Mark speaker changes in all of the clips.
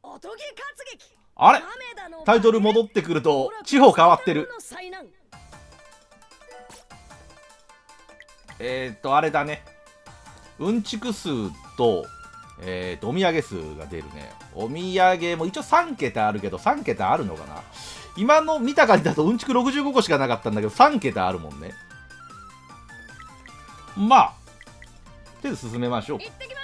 Speaker 1: あれ、タイトル戻ってくると地方変わってる。あれだね、うんちく数とお土産数が出るね。お土産も一応3桁あるけど、3桁あるのかな。今の見た感じだとうんちく65個しかなかったんだけど、3桁あるもんね。まあとりあえず進めましょう。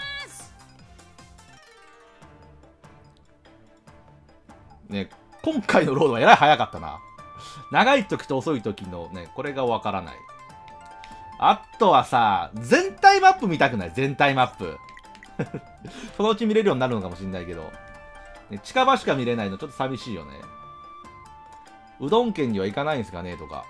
Speaker 1: ね、今回のロードはえらい早かったな。長い時と遅い時のね、これがわからない。あとはさ、全体マップ見たくない？全体マップ。そのうち見れるようになるのかもしれないけど、ね、近場しか見れないのちょっと寂しいよね。うどん県には行かないんですかねとか。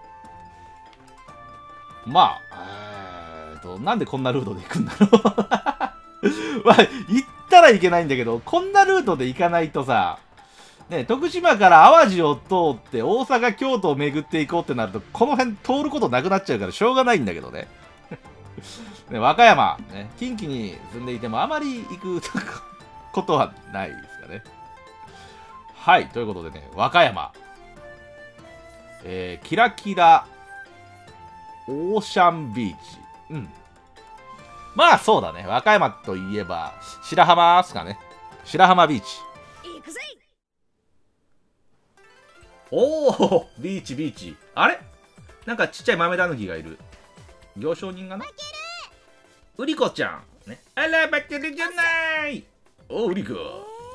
Speaker 1: まあ、なんでこんなルートで行くんだろう。まあ、行ったらいけないんだけど、こんなルートで行かないとさ、ね、徳島から淡路を通って大阪、京都を巡っていこうってなると、この辺通ることなくなっちゃうからしょうがないんだけどね。ね、和歌山、ね、近畿に住んでいてもあまり行くことはないですかね。はい、ということでね、和歌山。キラキラオーシャンビーチ。うん。まあそうだね。和歌山といえば、白浜っすかね。白浜ビーチ。おお、ビーチビーチ。あれなんかちっちゃい豆だぬきがいる。行商人がな。ウリコちゃん。ね。あら、バケルじゃない。お、ウリコ。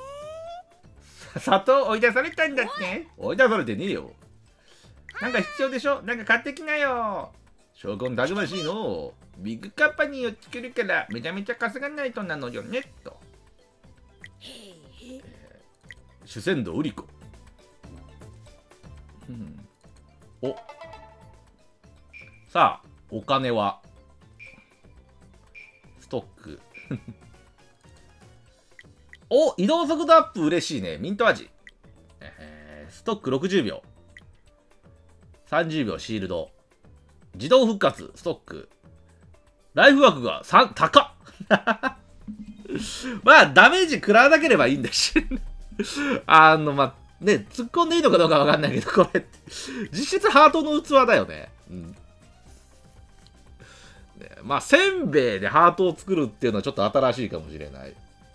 Speaker 1: 砂糖追い出されたんだって。追い出されてねえよ。なんか必要でしょ？なんか買ってきなよ。証拠たくましいの。ビッグカンパニーを作るからめちゃめちゃ稼がないとなのよねと。主戦度ウリコ。お。さあ、お金はストック。お、移動速度アップ嬉しいね。ミント味。ストック60秒。30秒シールド。自動復活、ストック。ライフ枠が3、高っ。まあ、ダメージ食らわなければいいんだし。まあ、ね、突っ込んでいいのかどうかわかんないけど、これって、実質ハートの器だよね。うん。ね、まあ、せんべいでハートを作るっていうのはちょっと新しいかもしれない。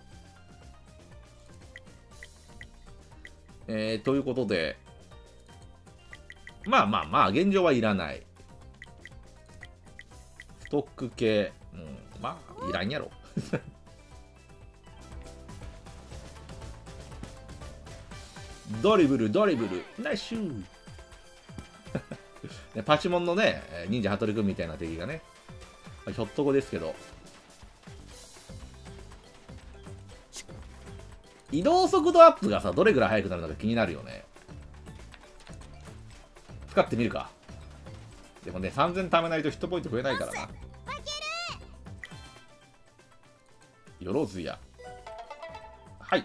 Speaker 1: ということで、まあ、現状はいらない。ストック系、うん、まあ、いらんやろ。ドリブル、ナイスシュー。ね、パチモンのね、忍者ハトリくんみたいな敵がね、ひょっとこですけど。移動速度アップがさ、どれぐらい速くなるのか気になるよね。使ってみるか。でもね、3000貯めないとヒットポイント増えないからな。よろずや。はい。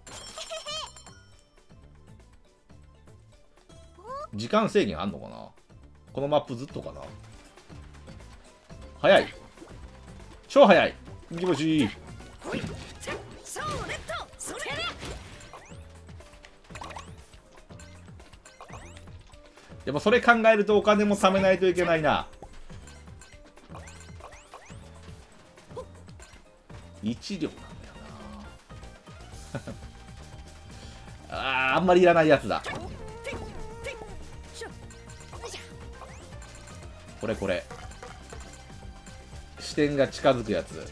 Speaker 1: 時間制限あんのかな。このマップずっとかな。早い。超早い。気持ちいい。やっぱそれ考えるとお金も貯めないといけないな。1両なんだよな。あんまりいらないやつだ。これ視点が近づくやつ。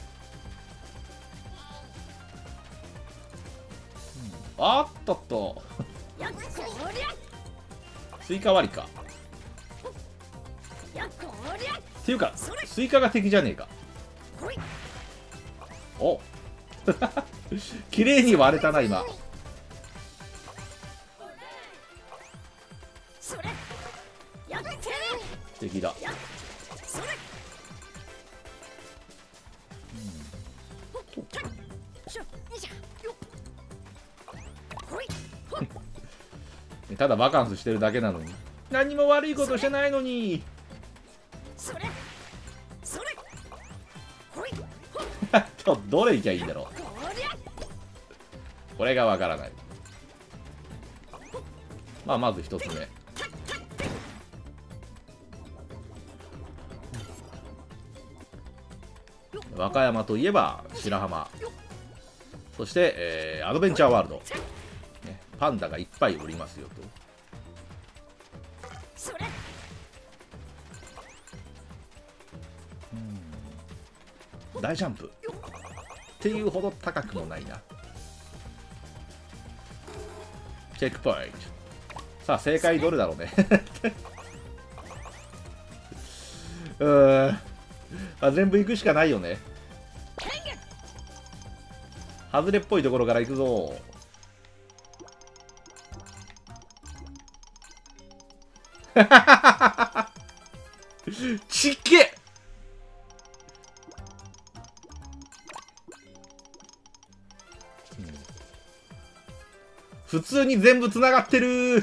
Speaker 1: あっとっと。スイカ割りか。っていうかスイカが敵じゃねえか。お綺麗に割れたな今。敵だ。ただバカンスしてるだけなのに。何も悪いことしてないのに。どれいきゃいいんだろこれがわからない。まあまず一つ目。和歌山といえば白浜。そして、アドベンチャーワールド、ね、パンダがいっぱいおりますよと。大ジャンプっていうほど高くもないな。チェックポイント。さあ正解どれだろうね。全部行くしかないよね。外れっぽいところから行くぞ。ちっけ。普通に全部つながってる。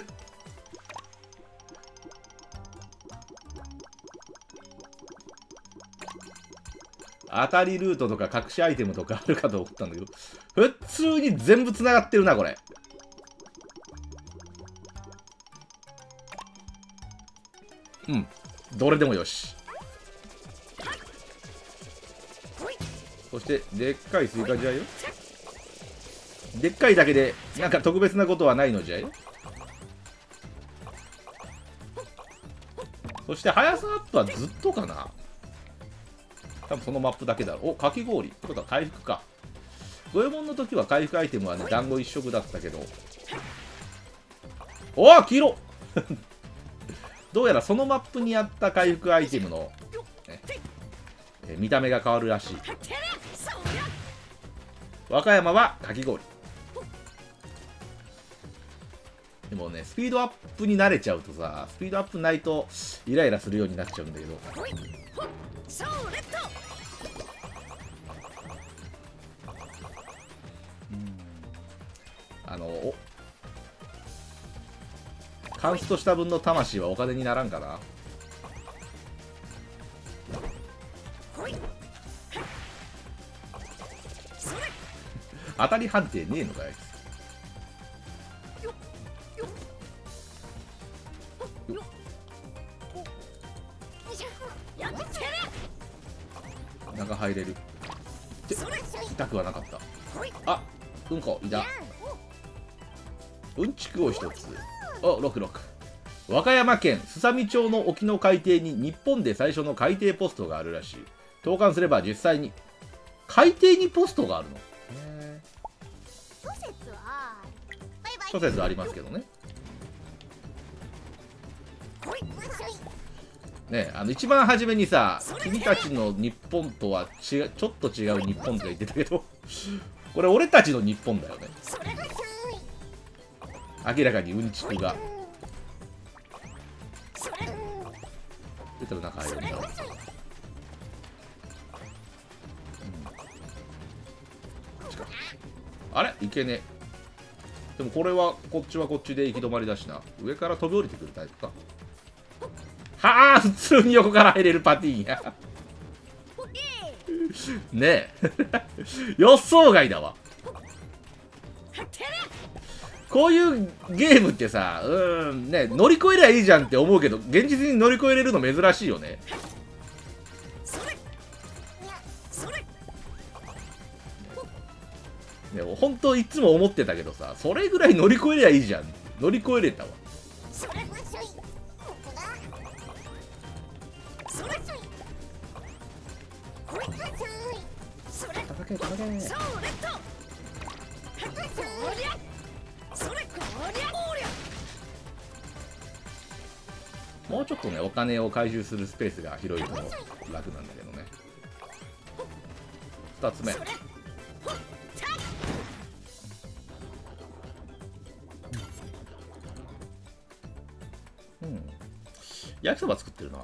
Speaker 1: 当たりルートとか隠しアイテムとかあるかと思ったんだけど、普通に全部つながってるなこれ。うん、どれでもよし。そしてでっかいスイカじゃよ。でっかいだけでなんか特別なことはないのじゃよ。そして速さアップはずっとかな。多分そのマップだけだろう。お、かき氷ってことは回復か。五右衛門の時は回復アイテムはね、団子一色だったけど。おお、黄色。どうやらそのマップにあった回復アイテムの、ね、見た目が変わるらしい。和歌山はかき氷。でもね、スピードアップに慣れちゃうとさ、スピードアップないとイライラするようになっちゃうんだけど。カンストした分の魂はお金にならんかな。当たり判定ねえのかよ。中入れるって痛くはなかった。あ、うんこいた。うんちくを一つ。お、66。和歌山県すさみ町の沖の海底に日本で最初の海底ポストがあるらしい。投函すれば実際に海底にポストがあるの。諸説ありますけどね。ね、一番初めにさ、君たちの日本とはちょっと違う日本って言ってたけど、これ俺たちの日本だよね。明らかにうんちくが出てる中入るんだ。あれいけねえ。でもこれはこっちはこっちで行き止まりだしな。上から飛び降りてくるタイプか。はあ、普通に横から入れるパティーンや。ねえ。予想外だわ。こういうゲームってさ、ね、乗り越えりゃいいじゃんって思うけど、現実に乗り越えれるの珍しいよね。でも本当いつも思ってたけどさ、それぐらい乗り越えりゃいいじゃん。乗り越えれたわ。叩け叩け。もうちょっとね、お金を回収するスペースが広いと楽なんだけどね。2つ目。焼きそば作ってるな。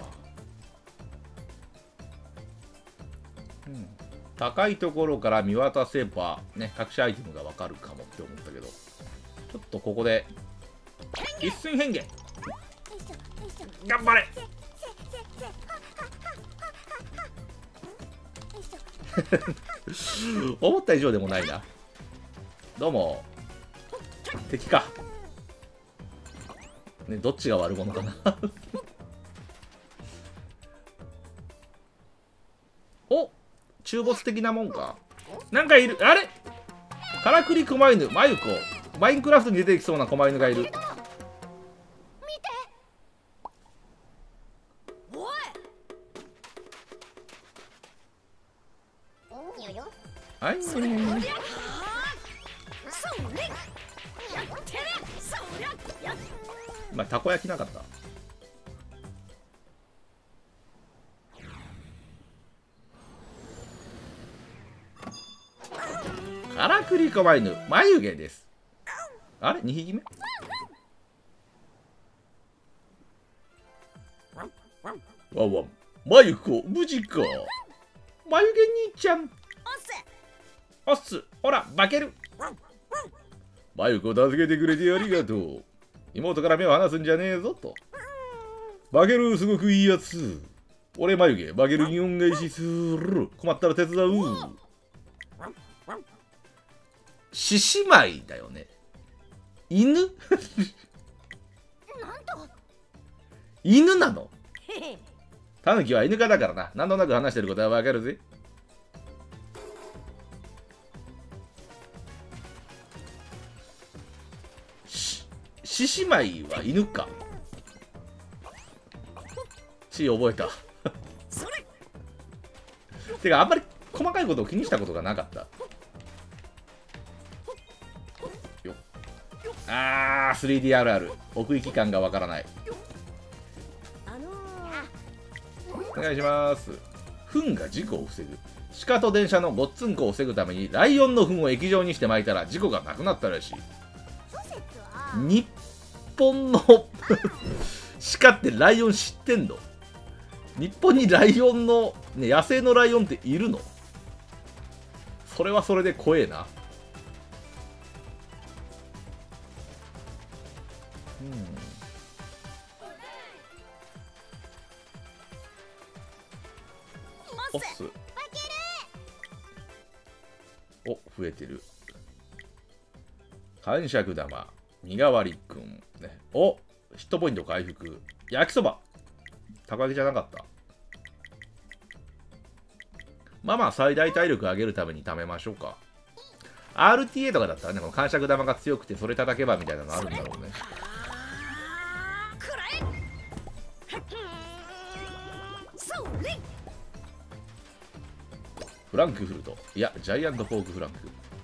Speaker 1: 高いところから見渡せばね、隠しアイテムがわかるかもって思ったけど、ちょっとここで一寸変化頑張れ。思った以上でもないな。どうも敵か。ね、どっちが悪者かな。お、中ボス的なもんか。なんかいる。あれ、からくり狛犬マユコ。マインクラフトに出てきそうな狛犬がいる。はい、今たこ焼きなかった。からくり狛犬眉毛です。あれ2匹目。わわ眉子無事か。眉毛兄ちゃんおっす。ほら化ける。眉子を助けてくれてありがとう。妹から目を離すんじゃねえぞと。化けるすごくいいやつ。俺眉毛化けるに恩返しする。困ったら手伝う。獅子舞だよね。犬犬なの。タヌキは犬科だからな。何となく話してることはわかるぜ。獅子舞は犬か。覚えた。てかあんまり細かいことを気にしたことがなかった。よっ。3DRR 奥行き感がわからない。お願いします。糞が事故を防ぐ。鹿と電車のごっつんこを防ぐためにライオンの糞を液状にして撒いたら事故がなくなったらしい。日本の鹿ってライオン知ってんの？日本にライオンの、ね、野生のライオンっているの？それはそれで怖えな。おっす。お、増えてる。感触玉身代わりくん、ね、お、ヒットポイント回復。焼きそばたこ焼きじゃなかった。まあまあ最大体力上げるために貯めましょうか。 RTA とかだったらね、この感触玉が強くてそれ叩けばみたいなのあるんだろうね。フランクフルト、いやジャイアントポークフランク。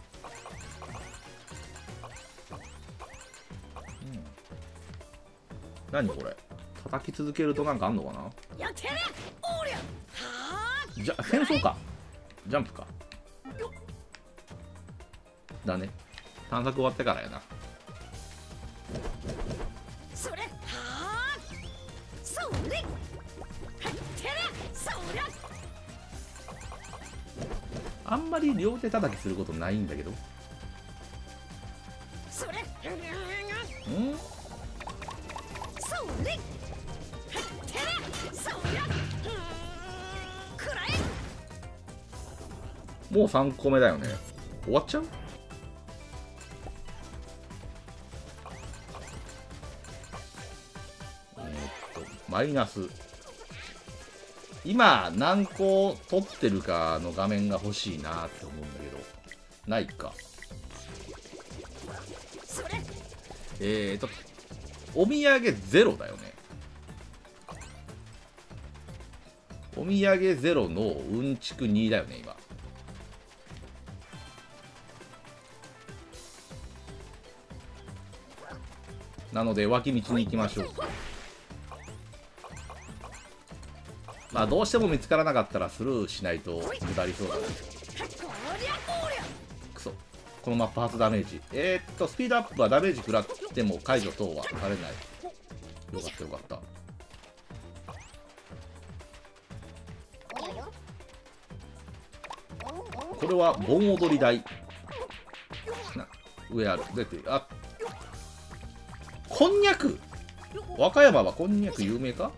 Speaker 1: 何これ、叩き続けるとなんかあんのかな。じゃ戦争か。ジャンプかだね。探索終わってからやな。あんまり両手叩きすることないんだけど。もう3個目だよね。終わっちゃう？マイナス。今何個取ってるかの画面が欲しいなって思うんだけど、ないか。お土産ゼロだよね。お土産ゼロのうんちく2だよね今。なので脇道に行きましょう。まあどうしても見つからなかったらスルーしないと無駄りそうだね。くそ、このマップ初ダメージ。スピードアップはダメージ食らっても解除等はされない。よかったよかった。これは盆踊り台な。上ある。出て、あ、こんにゃく。和歌山はこんにゃく有名か。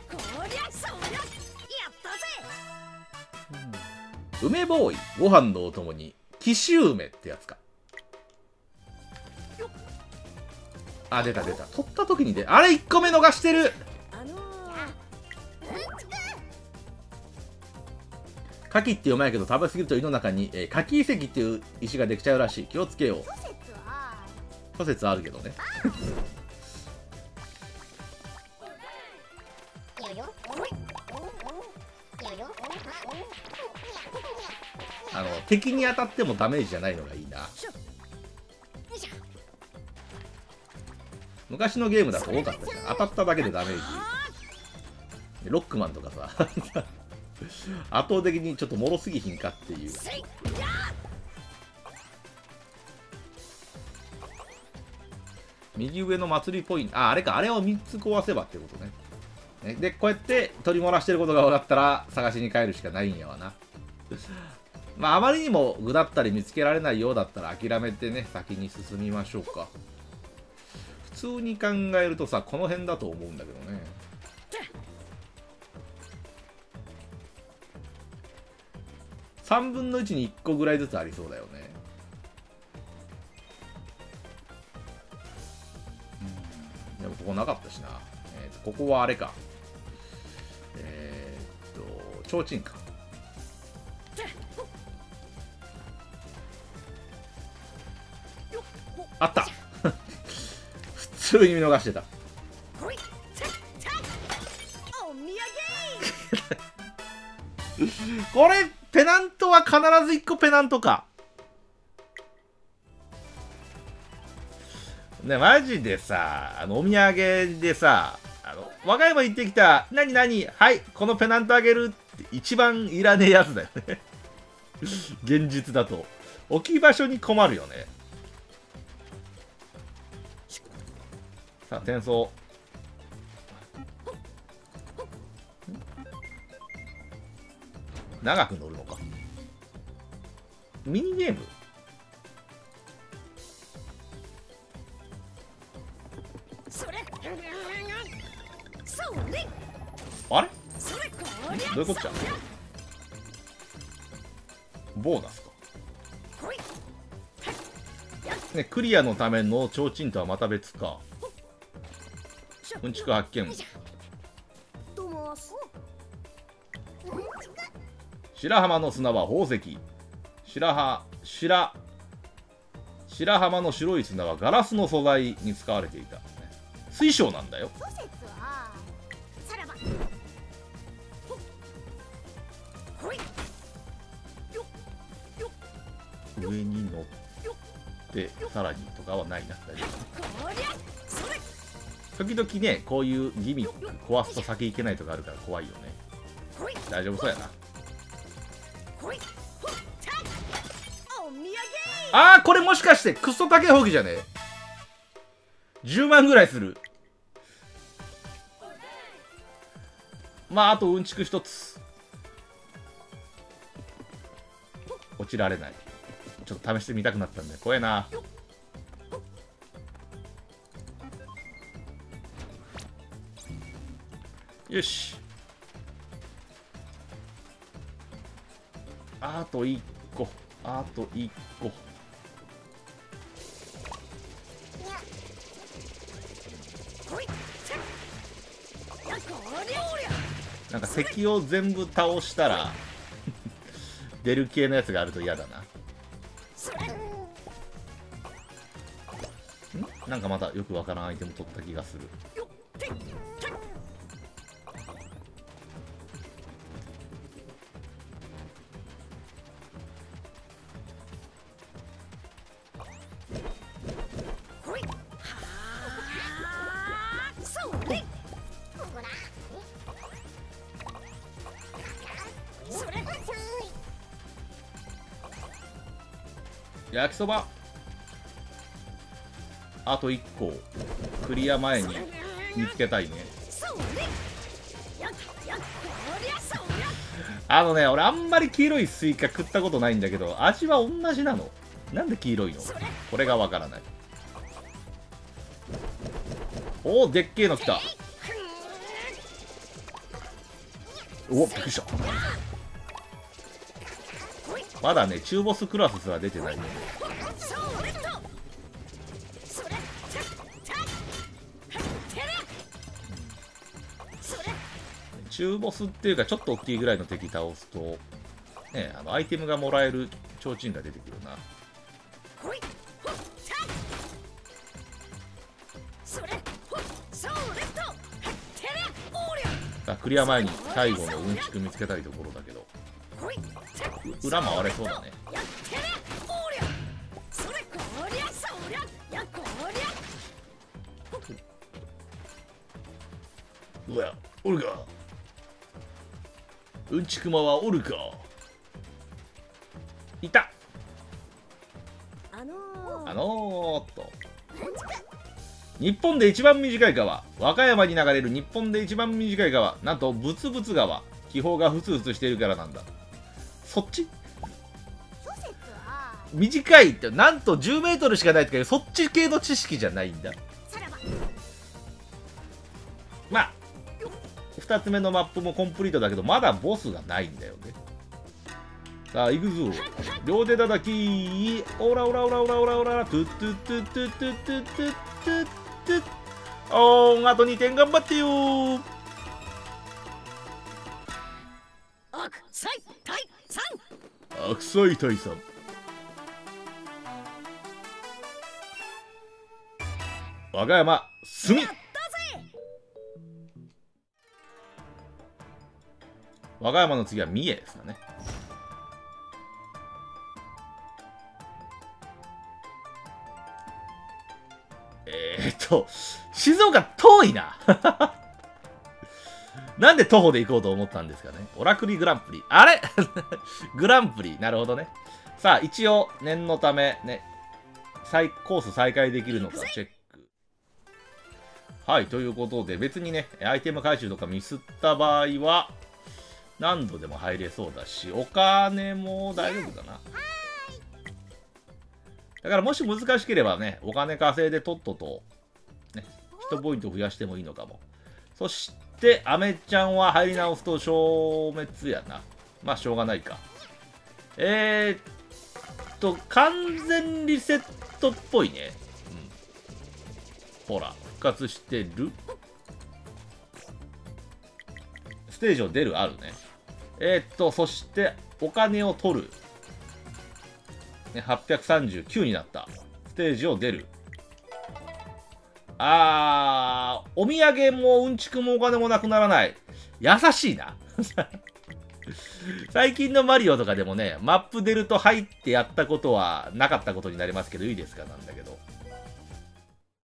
Speaker 1: 梅ボーイ、ご飯のお供に紀州梅ってやつか。 あ、出た出た。取った時にあれ1個目逃してる。カキって読まないけど、食べ過ぎると胃の中に、カキ遺跡っていう石ができちゃうらしい。気をつけよう。諸説あるけどね。敵に当たってもダメージじゃないのがいいな。昔のゲームだと多かったじゃん。当たっただけでダメージ。ロックマンとかさ圧倒的にちょっと脆すぎひんかっていう。右上の祭りポイント、あれか、あれを3つ壊せばってことね。でこうやって取り漏らしてることが分かったら探しに帰るしかないんやわな。まああまりにも具だったり見つけられないようだったら諦めてね、先に進みましょうか。普通に考えるとさ、この辺だと思うんだけどね。3分の1に1個ぐらいずつありそうだよね。でもここなかったしな。ここはあれか。提灯か。あった普通に見逃してた。これペナントは必ず1個ペナントかね。マジでさ、お土産でさ、和歌山行ってきた、何々、はい、このペナントあげるって一番いらねえやつだよね現実だと置き場所に困るよね。さあ転送。長く乗るのか。ミニゲーム。あれどういうことじゃん。ボーナスかね。クリアのための提灯とはまた別か。うんちく発見。白浜の砂は宝石。白浜の白い砂はガラスの素材に使われていた。水晶なんだよ。上に乗ってさらにとかはないな。大丈夫。時々ね、こういうギミック壊すと先行けないとかあるから怖いよね。大丈夫そうやな。あー、これもしかしてクソ竹ほうきじゃねえ。10万ぐらいする。まああとうんちく1つ。落ちられない。ちょっと試してみたくなったんで怖えな。よし。あと1個。あと1個。なんか敵を全部倒したら出る系のやつがあると嫌だな。なんかまたよくわからんアイテム取った気がする。焼きそばあと1個クリア前に見つけたいね。俺あんまり黄色いスイカ食ったことないんだけど、味は同じなの？なんで黄色いの？これがわからない。おお、でっけえの来た。おお、びっくりした。まだね、中ボスクラスすら出てないね。 中ボスっていうか、ちょっと大きいぐらいの敵倒すと、ね、アイテムがもらえる提灯が出てくるな。さあクリア前に最後のうんちく見つけたいところだけど、裏回れそうだね。うわ、おるか。うんちくまはおるか。いた。と日本で一番短い川、和歌山に流れる日本で一番短い川、なんとブツブツ川。気泡がふつふつしているからなんだ。そっち短いって、なんと10メートルしかないってか、そっち系の知識じゃないんだ。まあ2つ目のマップもコンプリートだけど、まだボスがないんだよね。さあ行くぞ。両手叩き、オラオラオラオラオラオラ、トゥトゥトゥトゥトゥトゥトゥトゥトゥ。おーん、あと2点頑張ってよー。悪妻退散。悪妻退散。和歌山炭。和歌山の次は三重ですかね。静岡遠いな。なんで徒歩で行こうと思ったんですかね。オラクリグランプリ。あれグランプリ。なるほどね。さあ、一応、念のため、ね、コース再開できるのかチェック。はい、ということで、別にね、アイテム回収とかミスった場合は、何度でも入れそうだし、お金も大丈夫だな。だからもし難しければね、お金稼いでとっとと、ね、ヒットポイント増やしてもいいのかも。そして、アメちゃんは入り直すと消滅やな。まあ、しょうがないか。完全リセットっぽいね。うん。ほら、復活してる。ステージを出るあるね。そして、お金を取る。ね、839になった。ステージを出る。お土産もうんちくもお金もなくならない。優しいな。最近のマリオとかでもね、マップ出ると入ってやったことはなかったことになりますけど、いいですかなんだけ